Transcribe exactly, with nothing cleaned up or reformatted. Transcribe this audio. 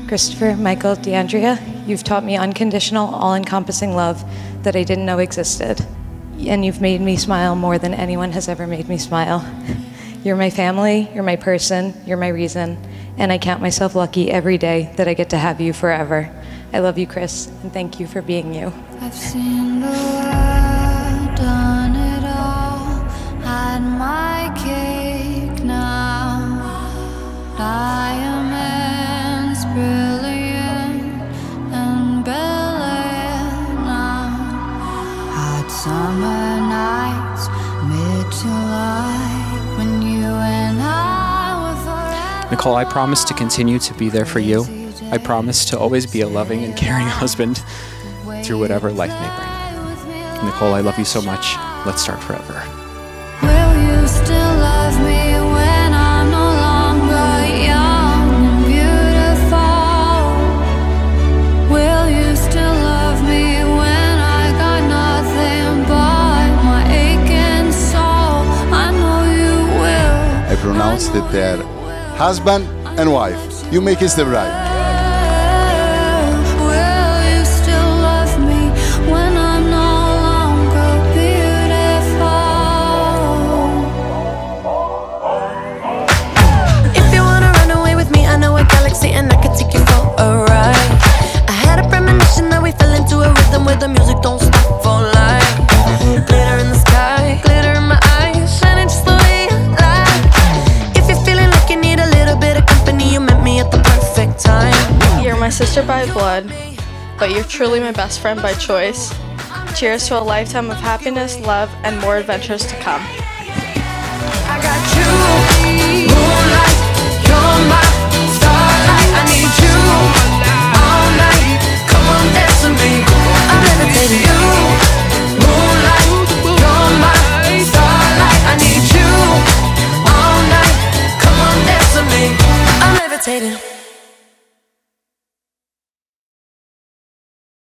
Christopher, Michael, DeAndrea, you've taught me unconditional, all-encompassing love that I didn't know existed. And you've made me smile more than anyone has ever made me smile. You're my family, you're my person, you're my reason, and I count myself lucky every day that I get to have you forever. I love you, Chris, and thank you for being you. I've seen the world, done it all, had my cake now. Diamonds brilliant and brilliant now. Hot summer nights, mid-July, when you and I were forever. Nicole, I promise to continue to be there for you. I promise to always be a loving and caring husband through whatever life may bring. Nicole, I love you so much. Let's start forever. Will you still love me when I'm no longer young and beautiful? Will you still love me when I got nothing but my aching soul? I know you will. I pronounced it there. Husband and wife. You make it the right. And I could take you for a ride. I had a premonition that we fell into a rhythm where the music don't stop for life. Glitter in the sky, glitter in my eyes, shining just the way I like. If you're feeling like you need a little bit of company, you met me at the perfect time. You're my sister by blood, but you're truly my best friend by choice. Cheers to a lifetime of happiness, love, and more adventures to come. I got you, moonlight, you're my starlight. I need you all night. Come on, dance with me. I'm levitating. You, moonlight, you're my starlight. I need you all night. Come on, dance with me. I'm levitating.